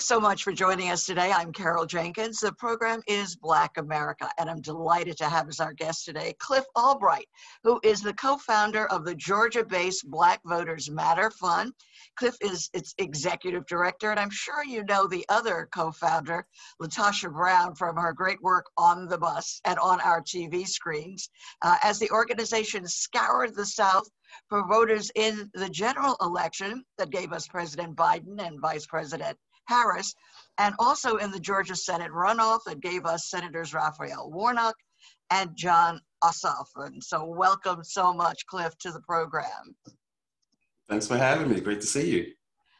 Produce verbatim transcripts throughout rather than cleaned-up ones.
so much for joining us today. I'm Carol Jenkins. The program is Black America, and I'm delighted to have as our guest today Cliff Albright, who is the co-founder of the Georgia-based Black Voters Matter Fund. Cliff is its executive director, and I'm sure you know the other co-founder, Latasha Brown, from her great work on the bus and on our T V screens, uh, as the organization scoured the South for voters in the general election that gave us President Biden and Vice President Harris, and also in the Georgia Senate runoff that gave us Senators Raphael Warnock and John Ossoff. And so welcome so much, Cliff, to the program. Thanks for having me. Great to see you.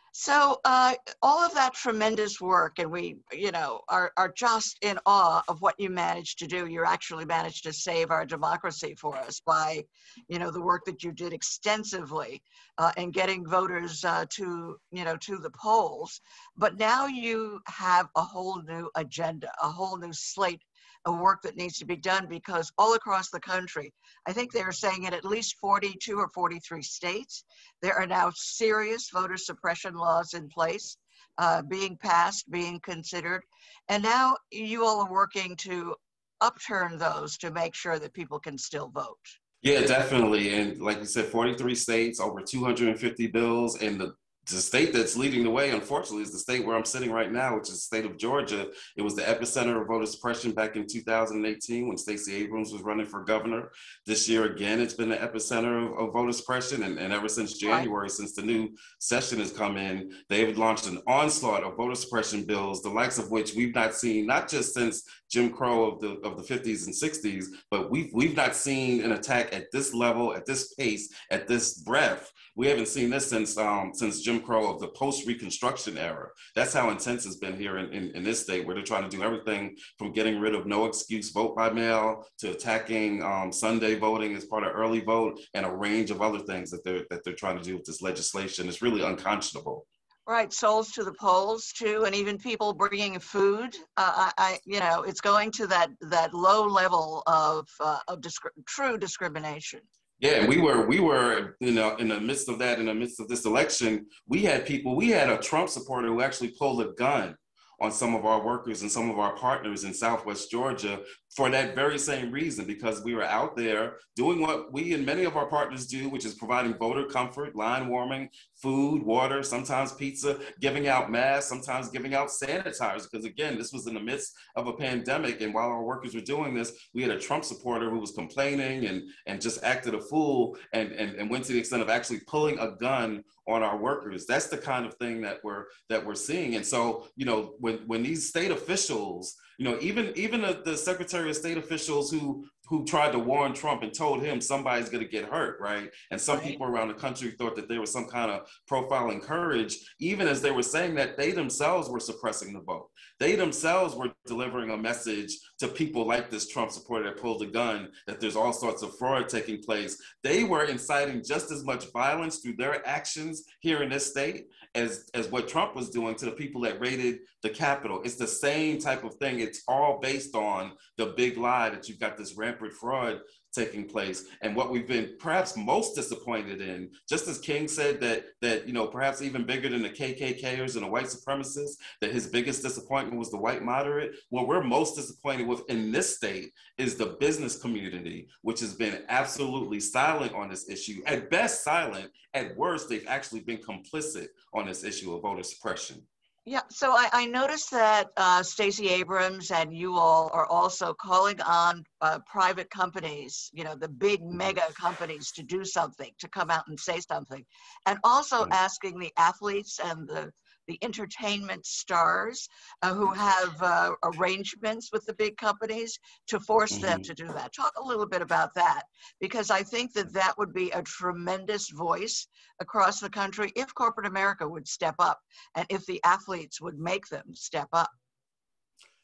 So uh, all of that tremendous work, and we, you know, are, are just in awe of what you managed to do. You actually managed to save our democracy for us by, you know, the work that you did extensively uh, in getting voters uh, to, you know, to the polls. But now you have a whole new agenda, a whole new slate of work that needs to be done, because all across the country, I think they're saying in at least forty-two or forty-three states, there are now serious voter suppression laws in place, uh, being passed, being considered. And now you all are working to upturn those to make sure that people can still vote. Yeah, definitely. And like you said, forty-three states, over two hundred fifty bills, and the The state that's leading the way, unfortunately, is the state where I'm sitting right now, which is the state of Georgia. It was the epicenter of voter suppression back in two thousand eighteen when Stacey Abrams was running for governor. This year, again, it's been the epicenter of, of voter suppression. And, and ever since January, right, since the new session has come in, they've launched an onslaught of voter suppression bills, the likes of which we've not seen, not just since Jim Crow of the of the fifties and sixties, but we've, we've not seen an attack at this level, at this pace, at this breadth. We haven't seen this since um, since Jim Crow of the post-Reconstruction era. That's how intense it's been here in, in, in this state, where they're trying to do everything from getting rid of no excuse vote by mail to attacking um, Sunday voting as part of early vote, and a range of other things that they're that they're trying to do with this legislation. It's really unconscionable. Right, souls to the polls too, and even people bringing food. Uh, I, I, you know, it's going to that that low level of uh, of disc- true discrimination. Yeah, we were, we were, you know, in the midst of that, in the midst of this election, we had people, we had a Trump supporter who actually pulled a gun on some of our workers and some of our partners in Southwest Georgia for that very same reason, because we were out there doing what we and many of our partners do, which is providing voter comfort, line warming, food, water, sometimes pizza, giving out masks, sometimes giving out sanitizers, because again, this was in the midst of a pandemic. And while our workers were doing this, we had a Trump supporter who was complaining and, and just acted a fool and, and, and went to the extent of actually pulling a gun on our workers. That's the kind of thing that we're that we're seeing. And so, you know, when when these state officials, you know, even even the, the Secretary of State officials who who tried to warn Trump and told him somebody's going to get hurt, right? And some right. people around the country thought that there was some kind of profiling courage. Even as they were saying that, they themselves were suppressing the vote. They themselves were delivering a message to people like this Trump supporter that pulled a gun, that there's all sorts of fraud taking place. They were inciting just as much violence through their actions here in this state as, as what Trump was doing to the people that raided the Capitol. It's the same type of thing. It's all based on the big lie that you've got this rampant fraud taking place. And what we've been perhaps most disappointed in, just as King said that, that you know, perhaps even bigger than the K K Kers and the white supremacists, that his biggest disappointment was the white moderate. What we're most disappointed with in this state is the business community, which has been absolutely silent on this issue. At best silent, at worst, they've actually been complicit on this issue of voter suppression. Yeah, so I, I noticed that uh, Stacey Abrams and you all are also calling on uh, private companies, you know, the big mega companies, to do something, to come out and say something, and also asking the athletes and the the entertainment stars uh, who have uh, arrangements with the big companies to force mm-hmm. them to do that. Talk a little bit about that, because I think that that would be a tremendous voice across the country if corporate America would step up and if the athletes would make them step up.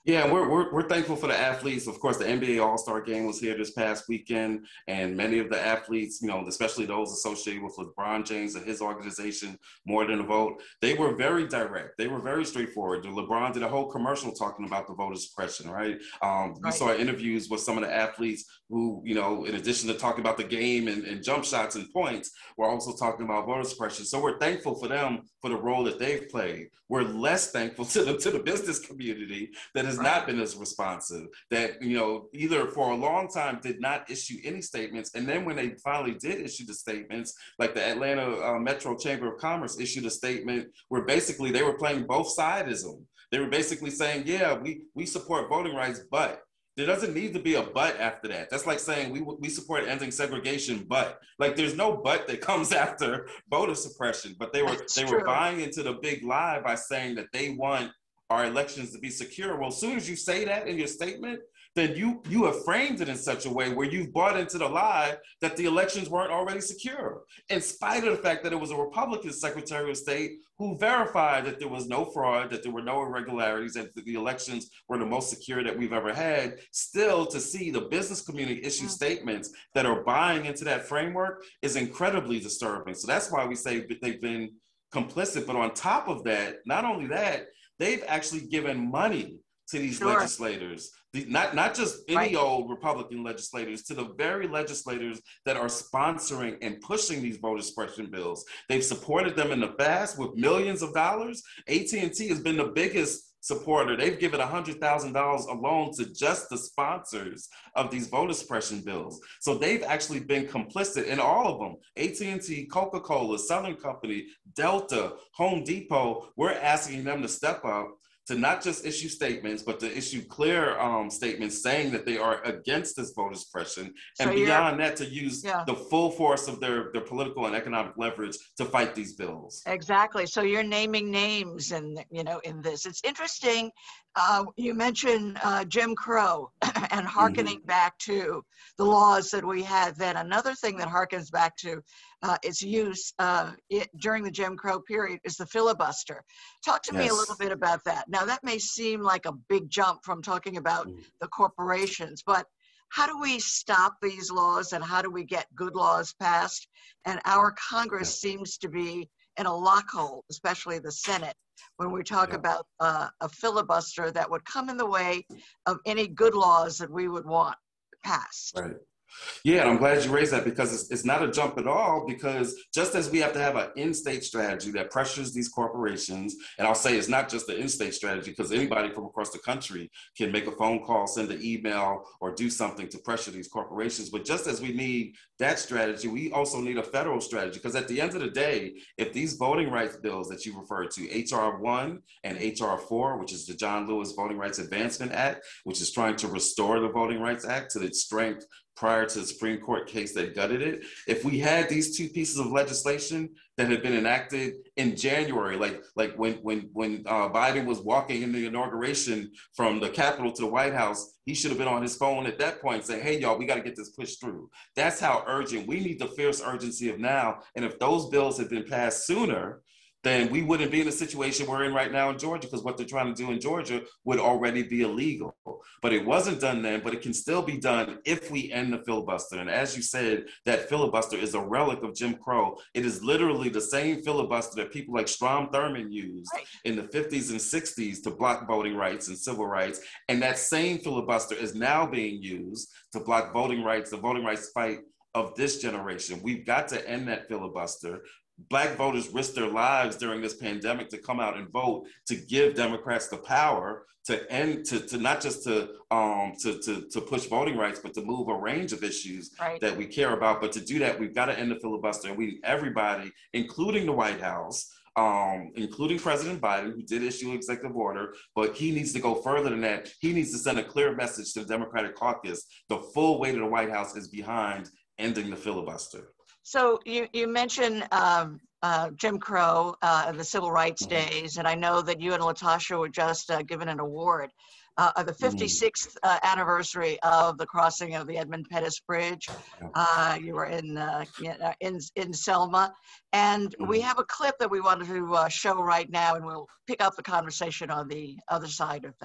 Yeah, we're, we're we're thankful for the athletes. Of course, the N B A All-Star Game was here this past weekend, and many of the athletes, you know, especially those associated with LeBron James and his organization, More Than a Vote, they were very direct. They were very straightforward. LeBron did a whole commercial talking about the voter suppression, right? Um, we Right. saw interviews with some of the athletes who, you know, in addition to talking about the game and, and jump shots and points, were also talking about voter suppression. So we're thankful for them for the role that they've played. We're less thankful to the to the business community that has Right. not been as responsive, that, you know, either for a long time did not issue any statements, and then when they finally did issue the statements, like the Atlanta uh, Metro Chamber of Commerce issued a statement where basically they were playing both sidism. They were basically saying, yeah, we we support voting rights, but there doesn't need to be a but after that. That's like saying we we support ending segregation, but like there's no but that comes after voter suppression. But they were That's they were true. buying into the big lie by saying that they want our elections to be secure. Well, as soon as you say that in your statement, then you you have framed it in such a way where you've bought into the lie that the elections weren't already secure, in spite of the fact that it was a Republican Secretary of State who verified that there was no fraud, that there were no irregularities, that the elections were the most secure that we've ever had. Still, to see the business community issue statements that are buying into that framework is incredibly disturbing. So that's why we say they've been complicit. But on top of that, not only that, they've actually given money to these Sure. legislators, the, not, not just any Right. old Republican legislators, to the very legislators that are sponsoring and pushing these voter suppression bills. They've supported them in the past with millions of dollars. A T and T has been the biggest supporter. They've given one hundred thousand dollars alone to just the sponsors of these voter suppression bills. So they've actually been complicit in all of them. A T and T, Coca-Cola, Southern Company, Delta, Home Depot, we're asking them to step up to not just issue statements, but to issue clear um, statements saying that they are against this voter suppression, So and you're, beyond that, to use yeah. the full force of their, their political and economic leverage to fight these bills. Exactly. So you're naming names, and you know, in this, it's interesting. Uh, you mentioned uh, Jim Crow and hearkening Mm-hmm. back to the laws that we had then. Another thing that harkens back to uh, its use uh, it, during the Jim Crow period is the filibuster. Talk to me a little Yes. bit about that. Now, that may seem like a big jump from talking about Mm-hmm. the corporations, but how do we stop these laws, and how do we get good laws passed? And our Congress Yeah. seems to be in a lockhold, especially the Senate, when we talk Yeah. about uh, a filibuster that would come in the way of any good laws that we would want passed. Right. Yeah, and I'm glad you raised that, because it's, it's not a jump at all, because just as we have to have an in-state strategy that pressures these corporations, and I'll say it's not just the in-state strategy, because anybody from across the country can make a phone call, send an email, or do something to pressure these corporations. But just as we need that strategy, we also need a federal strategy, because at the end of the day, if these voting rights bills that you referred to, H R one and H R four, which is the John Lewis Voting Rights Advancement Act, which is trying to restore the Voting Rights Act to its strength prior to the Supreme Court case that gutted it, if we had these two pieces of legislation that had been enacted in January, like like when when when uh, Biden was walking in the inauguration from the Capitol to the White House, he should have been on his phone at that point saying, hey, y'all, we got to get this pushed through. That's how urgent. We need the fierce urgency of now. And if those bills had been passed sooner, then we wouldn't be in the situation we're in right now in Georgia, because what they're trying to do in Georgia would already be illegal. But it wasn't done then, but it can still be done if we end the filibuster. And as you said, that filibuster is a relic of Jim Crow. It is literally the same filibuster that people like Strom Thurmond used Right. in the fifties and sixties to block voting rights and civil rights. And that same filibuster is now being used to block voting rights, the voting rights fight of this generation. We've got to end that filibuster. Black voters risked their lives during this pandemic to come out and vote, to give Democrats the power to end, to, to not just to, um, to, to, to push voting rights, but to move a range of issues Right. that we care about. But to do that, we've got to end the filibuster. And we need everybody, including the White House, um, including President Biden, who did issue an executive order, but he needs to go further than that. He needs to send a clear message to the Democratic caucus. The full weight of the White House is behind ending the filibuster. So you, you mentioned um, uh, Jim Crow uh, and the civil rights Mm-hmm. days, and I know that you and Latasha were just uh, given an award. Uh, the Mm-hmm. fifty-sixth uh, anniversary of the crossing of the Edmund Pettus Bridge. Uh, you were in, uh, in, in Selma, and Mm-hmm. we have a clip that we wanted to uh, show right now, and we'll pick up the conversation on the other side of that.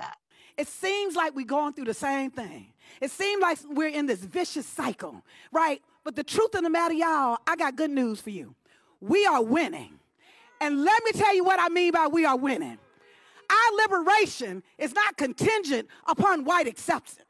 It seems like we're going through the same thing. It seems like we're in this vicious cycle, right? But the truth of the matter, y'all, I got good news for you. We are winning. And let me tell you what I mean by we are winning. Our liberation is not contingent upon white acceptance.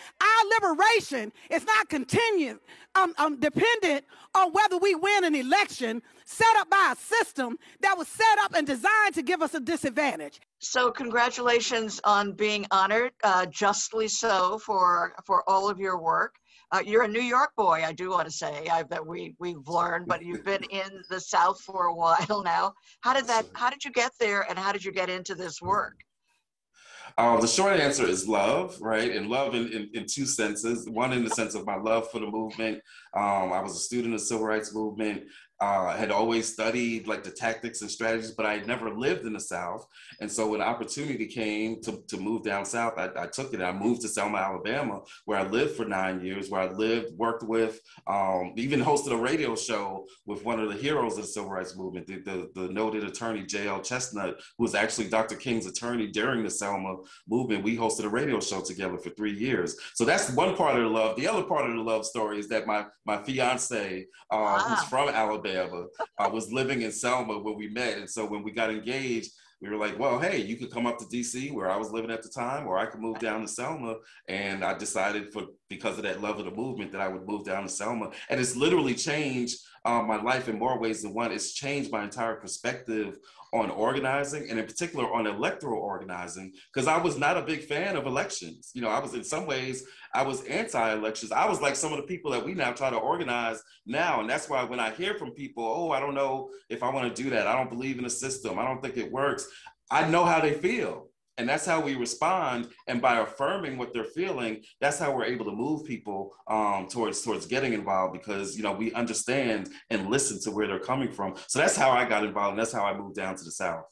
Our liberation is not contingent, um, um, dependent on whether we win an election set up by a system that was set up and designed to give us a disadvantage. So congratulations on being honored, uh, justly so, for, for all of your work. Uh, you're a New York boy, I do want to say, I, that we, we've learned, but you've been in the South for a while now. How did that, how did you get there, and how did you get into this work? Uh, the short answer is love, right? And love in, in, in two senses. One, in the sense of my love for the movement. Um, I was a student of the civil rights movement. Uh, had always studied like the tactics and strategies, but I had never lived in the South. And so when opportunity came to, to move down South, I, I took it. I moved to Selma, Alabama, where I lived for nine years, where I lived, worked with, um, even hosted a radio show with one of the heroes of the civil rights movement, the, the, the noted attorney, J L Chestnut, who was actually Doctor King's attorney during the Selma movement. We hosted a radio show together for three years. So that's one part of the love. The other part of the love story is that my, my fiance, uh, wow. who's from Alabama, I was living in Selma when we met. And so when we got engaged, we were like, well, hey, you could come up to D C where I was living at the time, or I could move down to Selma. And I decided, for because of that love of the movement, that I would move down to Selma. And it's literally changed uh, my life in more ways than one. It's changed my entire perspective on organizing, and in particular on electoral organizing, because I was not a big fan of elections. You know, I was, in some ways, I was anti-elections. I was like some of the people that we now try to organize now. And that's why when I hear from people, oh, I don't know if I want to do that. I don't believe in the system. I don't think it works. I know how they feel. And that's how we respond. And by affirming what they're feeling, that's how we're able to move people um, towards towards getting involved, because, you know, we understand and listen to where they're coming from. So that's how I got involved. And that's how I moved down to the South.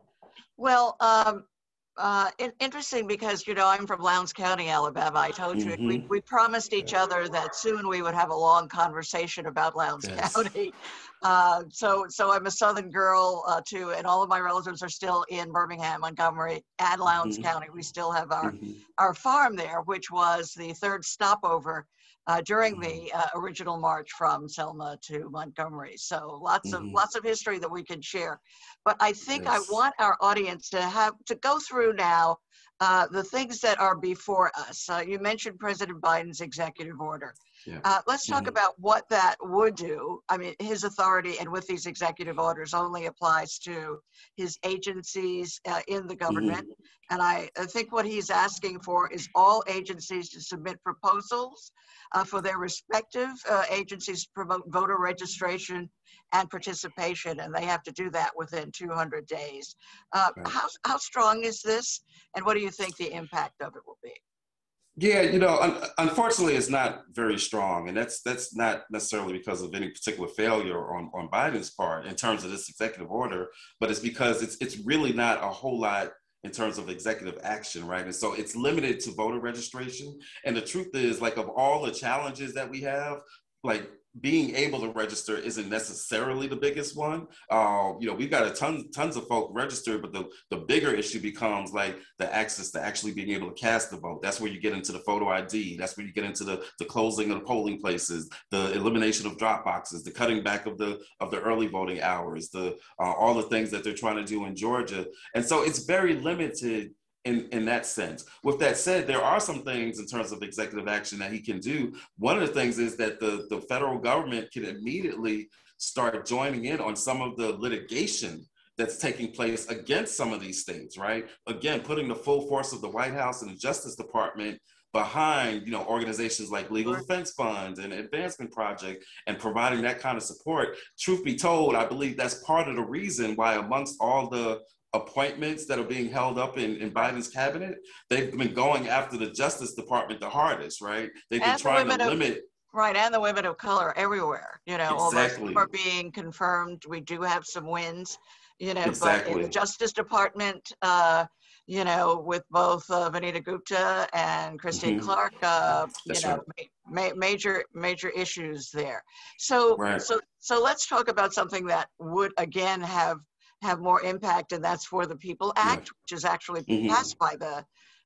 Well, um, uh, in, interesting, because, you know, I'm from Lowndes County, Alabama. I told you, mm-hmm. we, we promised each other that soon we would have a long conversation about Lowndes yes. County. Uh, so, so I'm a Southern girl uh, too, and all of my relatives are still in Birmingham, Montgomery, and Lowndes mm-hmm. County. We still have our mm-hmm. our farm there, which was the third stopover uh, during mm-hmm. the uh, original march from Selma to Montgomery. So, lots mm-hmm. of lots of history that we can share. But I think yes. I want our audience to have to go through now uh, the things that are before us. Uh, you mentioned President Biden's executive order. Yeah. Uh, let's talk mm-hmm. about what that would do. I mean, his authority, and with these executive orders, only applies to his agencies uh, in the government. Mm-hmm. And I, I think what he's asking for is all agencies to submit proposals uh, for their respective uh, agencies to promote voter registration and participation, and they have to do that within two hundred days. Uh, right. How how strong is this, and what do you think the impact of it will be? Yeah, you know, un unfortunately, it's not very strong, and that's that's not necessarily because of any particular failure on on Biden's part in terms of this executive order, but it's because it's it's really not a whole lot in terms of executive action, right? And so it's limited to voter registration. And the truth is, like, of all the challenges that we have, like, being able to register isn't necessarily the biggest one. Uh, you know, we've got a ton, tons of folk registered, but the, the bigger issue becomes like the access to actually being able to cast the vote. That's where you get into the photo I D. That's where you get into the, the closing of the polling places, the elimination of drop boxes, the cutting back of the of the early voting hours, the uh, all the things that they're trying to do in Georgia. And so it's very limited In, in that sense. With that said, there are some things in terms of executive action that he can do. One of the things is that the, the federal government can immediately start joining in on some of the litigation that's taking place against some of these states, right? Again, putting the full force of the White House and the Justice Department behind, you know, organizations like Legal Defense Fund and Advancement Project, and providing that kind of support. Truth be told, I believe that's part of the reason why, amongst all the appointments that are being held up in, in Biden's cabinet, they've been going after the Justice Department the hardest, right? They've been and trying to of, limit. Right, and the women of color everywhere, you know, exactly. although some are being confirmed. We do have some wins, you know, exactly. but in the Justice Department, uh, you know, with both uh, Vanita Gupta and Christine mm-hmm. Clark, uh, you That's know, right. ma major, major issues there. So, right. so, so let's talk about something that would, again, have have more impact, and that's for the People Act, yeah. which is actually mm-hmm. passed by the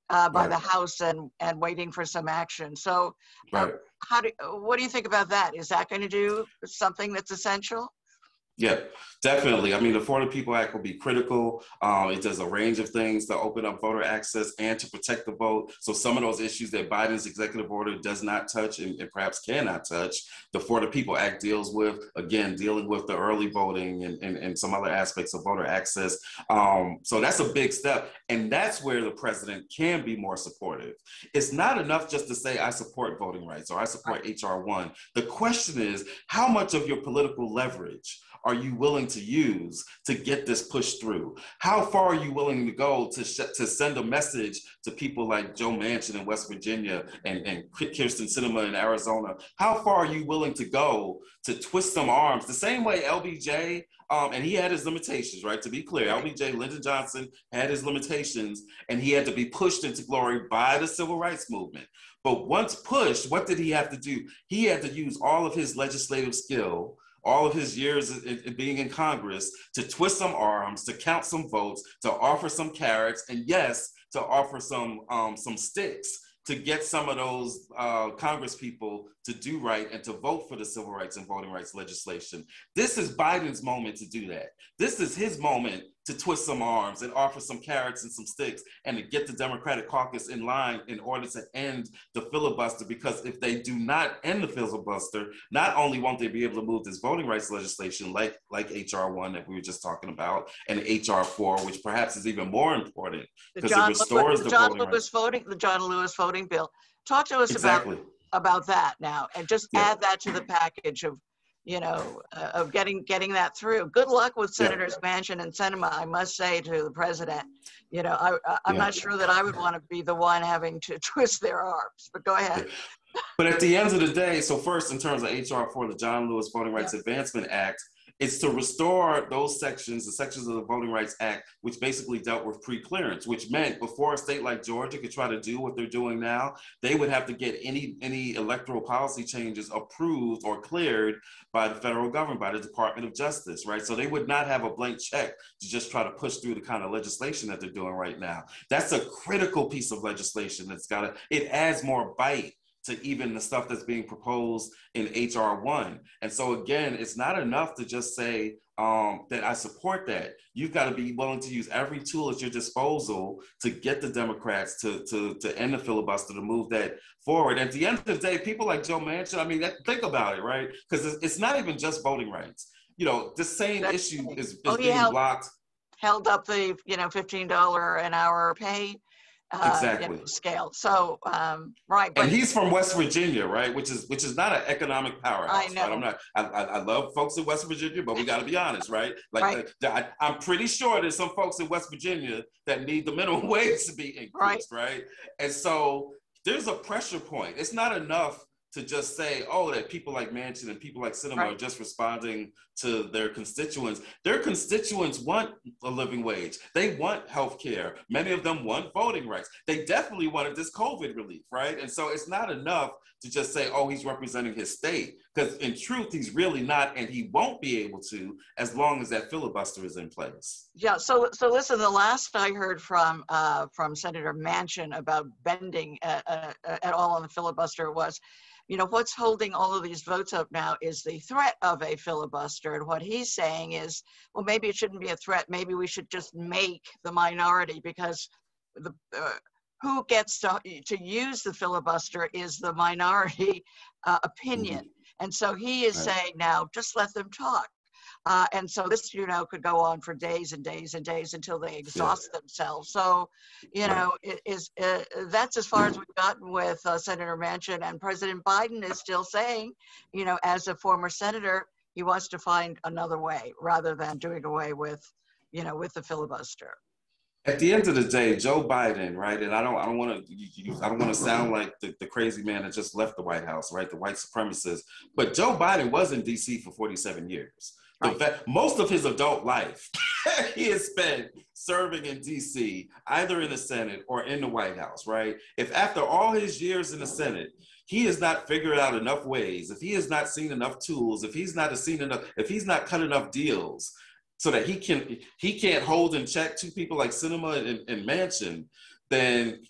uh, by Right. the House and, and waiting for some action. So uh, Right. how do, what do you think about that? Is that going to do something that's essential? Yeah, definitely. I mean, the For the People Act will be critical. Um, it does a range of things to open up voter access and to protect the vote. So some of those issues that Biden's executive order does not touch and, and perhaps cannot touch, the For the People Act deals with, again, dealing with the early voting and, and, and some other aspects of voter access. Um, so that's a big step. And that's where the president can be more supportive. It's not enough just to say, I support voting rights or I support H R one. The question is, how much of your political leverage are you willing to use to get this pushed through? How far are you willing to go to, sh- to send a message to people like Joe Manchin in West Virginia and, and Kirsten Sinema in Arizona? How far are you willing to go to twist some arms? The same way L B J, um, and he had his limitations, right? To be clear, L B J, Lyndon Johnson had his limitations and he had to be pushed into glory by the civil rights movement. But once pushed, what did he have to do? He had to use all of his legislative skill, all of his years in, in being in Congress, to twist some arms, to count some votes, to offer some carrots, and yes, to offer some um, some sticks to get some of those uh, Congress people to do right and to vote for the civil rights and voting rights legislation. This is Biden's moment to do that. This is his moment to twist some arms and offer some carrots and some sticks and to get the Democratic caucus in line in order to end the filibuster. Because if they do not end the filibuster, not only won't they be able to move this voting rights legislation like, like H R one that we were just talking about and H R four, which perhaps is even more important because it restores the the John voting Lewis rights. voting, the John Lewis voting bill. Talk to us Exactly. about about that now, and just Yeah. add that to the package of, you know, uh, of getting getting that through. Good luck with Yeah. Senators Manchin and Sinema, I must say to the president. You know, I, I, I'm Yeah. not sure that I would want to be the one having to twist their arms, but go ahead. Yeah. But at the end of the day, so first in terms of H R four, the John Lewis Voting Rights Yeah. Advancement Act, it's to restore those sections, the sections of the Voting Rights Act, which basically dealt with pre-clearance, which meant before a state like Georgia could try to do what they're doing now, they would have to get any, any electoral policy changes approved or cleared by the federal government, by the Department of Justice, right? So they would not have a blank check to just try to push through the kind of legislation that they're doing right now. That's a critical piece of legislation that's got to, it adds more bite to even the stuff that's being proposed in H R one. And so again, it's not enough to just say um, that I support that. You've got to be willing to use every tool at your disposal to get the Democrats to, to, to end the filibuster, to move that forward. And at the end of the day, people like Joe Manchin, I mean, that, think about it, right? Because it's, it's not even just voting rights. You know, the same That's, issue is, is oh, being held, blocked. held up the, you know, fifteen dollars an hour pay Uh, Exactly. you know, scale. So, um, right. And But he's from West Virginia, right? Which is which is not an economic powerhouse, I know. right? I'm not. I, I, I love folks in West Virginia, but we got to be honest, right? Like, right. the, I, I'm pretty sure there's some folks in West Virginia that need the minimum wage to be increased, right? right? And so there's a pressure point. It's not enough to just say, oh, that people like Manchin and people like Sinema right. are just responding to their constituents. Their constituents want a living wage. They want health care. Many of them want voting rights. They definitely wanted this COVID relief, right? And so it's not enough to just say, oh, he's representing his state, because in truth, he's really not, and he won't be able to as long as that filibuster is in place. Yeah, so so listen, the last I heard from uh, from Senator Manchin about bending uh, uh, at all on the filibuster was, you know, what's holding all of these votes up now is the threat of a filibuster. And what he's saying is, well, maybe it shouldn't be a threat. Maybe we should just make the minority, because the uh, who gets to, to use the filibuster is the minority uh, opinion. Mm-hmm. And so he is right. saying now, just let them talk. Uh, and so this, you know, could go on for days and days and days until they exhaust yeah. themselves. So, you know, it is uh, that's as far as we've gotten with uh, Senator Manchin. And President Biden is still saying, you know, as a former senator, he wants to find another way rather than doing away with, you know, with the filibuster. At the end of the day, Joe Biden, right? And I don't, I don't want to, I don't want to sound like the, the crazy man that just left the White House, right? The white supremacist. But Joe Biden was in D C for forty-seven years. Right. The fact, most of his adult life, he has spent serving in D C, either in the Senate or in the White House, right? If after all his years in the Senate, he has not figured out enough ways, if he has not seen enough tools, if he's not seen enough, if he's not cut enough deals, so that he can he can't hold in check two people like Sinema and, and Manchin, then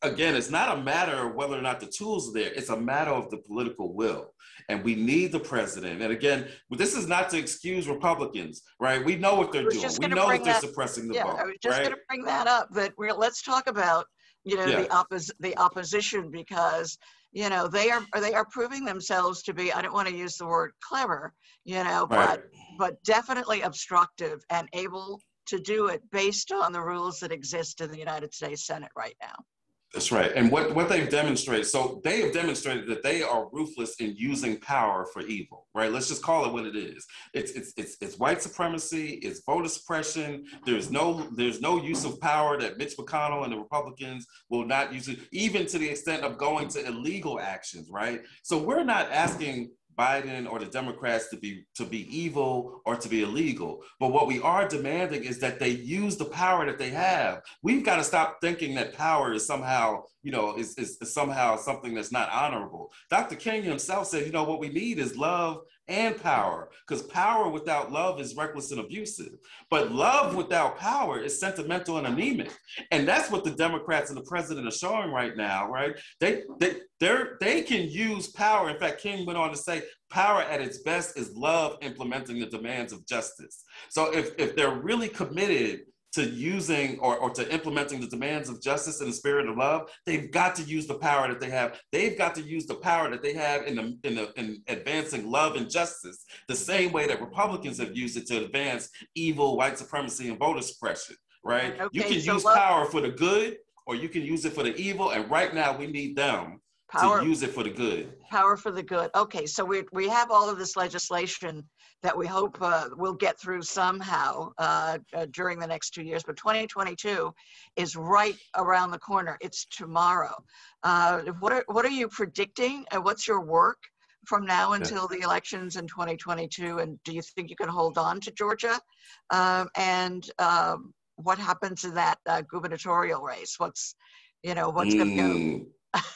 again, it's not a matter of whether or not the tools are there. It's a matter of the political will. And we need the president. And again, this is not to excuse Republicans, right? We know what they're doing. We know that they're that, suppressing the yeah, vote, I was just right? going to bring that up, but we're, let's talk about, you know, Yeah. the, oppos the opposition, because, you know, they are, they are proving themselves to be, I don't want to use the word clever, you know, Right. but, but definitely obstructive and able to do it based on the rules that exist in the United States Senate right now. That's right. And what, what they've demonstrated, so they have demonstrated that they are ruthless in using power for evil, right? Let's just call it what it is. It's it's it's, it's white supremacy, it's voter suppression. There's no there's no use of power that Mitch McConnell and the Republicans will not use it, even to the extent of going to illegal actions, right? So we're not asking Biden or the Democrats to be to be evil or to be illegal. But what we are demanding is that they use the power that they have. We've got to stop thinking that power is somehow, you know, is, is, is somehow something that's not honorable. Doctor King himself said, you know, what we need is love and power, because power without love is reckless and abusive. But love without power is sentimental and anemic. And that's what the Democrats and the president are showing right now, right? They they they're, they can use power. In fact, King went on to say, power at its best is love implementing the demands of justice. So if, if they're really committed to using or, or to implementing the demands of justice in the spirit of love, they've got to use the power that they have. They've got to use the power that they have in, the, in, the, in advancing love and justice, the same way that Republicans have used it to advance evil, white supremacy, and voter suppression, right? Okay, you can so use love, power for the good, or you can use it for the evil, and right now we need them power, to use it for the good. Power for the good. Okay, so we, we have all of this legislation that we hope uh, we'll get through somehow uh, uh, during the next two years, but twenty twenty-two is right around the corner. It's tomorrow. Uh, what are what are you predicting? And what's your work from now until the elections in twenty twenty-two? And do you think you can hold on to Georgia? Um, and um, what happens in that uh, gubernatorial race? What's, you know, what's going to go?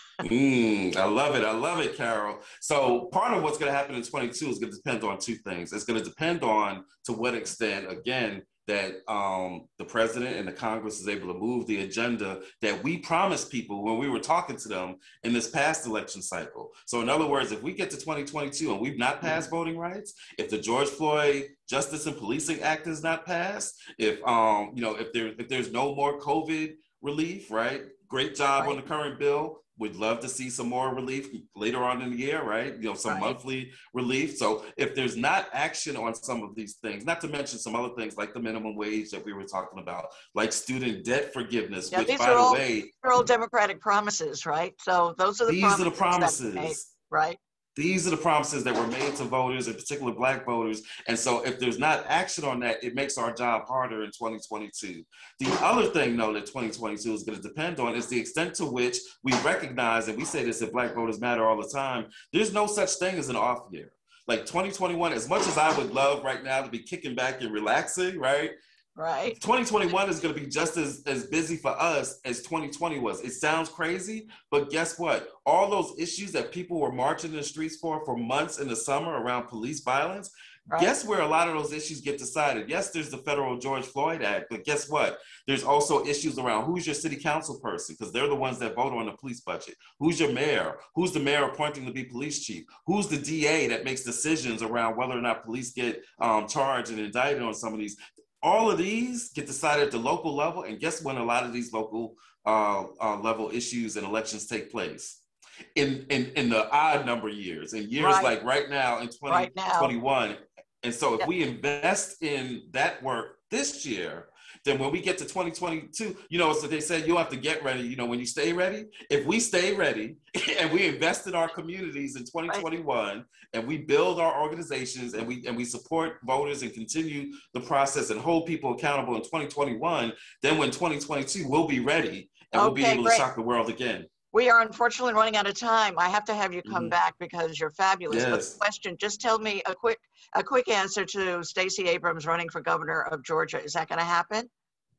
Mm, I love it. I love it, Carol. So part of what's going to happen in twenty-two is going to depend on two things. It's going to depend on to what extent, again, that um, the president and the Congress is able to move the agenda that we promised people when we were talking to them in this past election cycle. So in other words, if we get to twenty twenty-two and we've not passed voting rights, if the George Floyd Justice and Policing Act is not passed, if um, you know, if there if there's no more COVID relief, right? Great job right. on the current bill. We'd love to see some more relief later on in the year, right? You know, some right. monthly relief. So if there's not action on some of these things, not to mention some other things like the minimum wage that we were talking about, like student debt forgiveness, yeah, which by the all, way- these are all Democratic promises, right? So those are the these promises. These are the promises. Made, right? These are the promises that were made to voters, in particular Black voters. And so if there's not action on that, it makes our job harder in twenty twenty-two. The other thing, though, that twenty twenty-two is going to depend on is the extent to which we recognize, and we say this at Black Voters Matter all the time, there's no such thing as an off year. Like twenty twenty-one, as much as I would love right now to be kicking back and relaxing, right? Right. twenty twenty-one is going to be just as, as busy for us as twenty twenty was. It sounds crazy, but guess what? All those issues that people were marching in the streets for for months in the summer around police violence, right. Guess where a lot of those issues get decided? Yes, there's the federal George Floyd Act, but guess what? There's also issues around who's your city council person, because they're the ones that vote on the police budget. Who's your mayor? Who's the mayor appointing to be police chief? Who's the D A that makes decisions around whether or not police get um, charged and indicted on some of these? All of these get decided at the local level, and guess when a lot of these local uh, uh, level issues and elections take place? In, in, in the odd number years, in years right. like right now in twenty twenty-one. Right now. And so if yep. we invest in that work this year, then when we get to twenty twenty-two, you know, so they said you have to get ready, you know, when you stay ready. If we stay ready and we invest in our communities in twenty twenty-one right. and we build our organizations and we and we support voters and continue the process and hold people accountable in twenty twenty-one, then when twenty twenty-two, we'll be ready and okay, we'll be able great. to shock the world again. We are unfortunately running out of time. I have to have you come mm-hmm. back because you're fabulous. Yes. But the question, just tell me a quick a quick answer to Stacey Abrams running for governor of Georgia. Is that going to happen?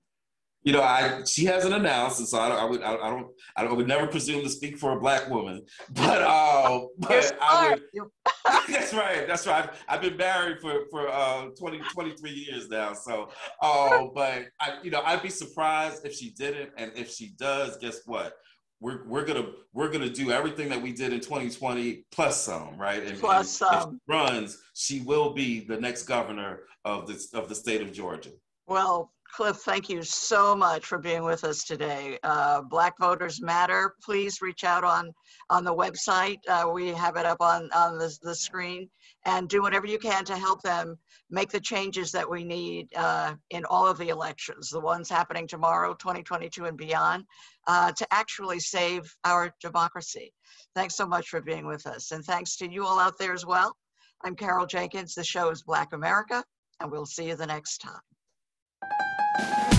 You know, I she hasn't announced, and so I, don't, I would I, I don't I don't, I would never presume to speak for a Black woman. But uh, but I would. That's right. That's right. I've, I've been married for for uh, twenty, twenty-three years now. So, uh, but I, you know, I'd be surprised if she didn't, and if she does, guess what? we're we're gonna we're gonna do everything that we did in twenty twenty plus some, right? And, Plus some. and if she runs, she will be the next governor of this of the state of Georgia. Well, Cliff, thank you so much for being with us today. Uh, Black Voters Matter. Please reach out on on the website. Uh, we have it up on on the, the screen, and do whatever you can to help them make the changes that we need uh, in all of the elections, the ones happening tomorrow, twenty twenty-two and beyond, uh, to actually save our democracy. Thanks so much for being with us. And thanks to you all out there as well. I'm Carol Jenkins. The show is Black America, and we'll see you the next time.